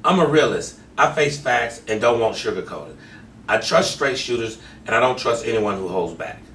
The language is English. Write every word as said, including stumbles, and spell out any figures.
I'm a realist. I face facts and don't want sugarcoated. I trust straight shooters, and I don't trust anyone who holds back.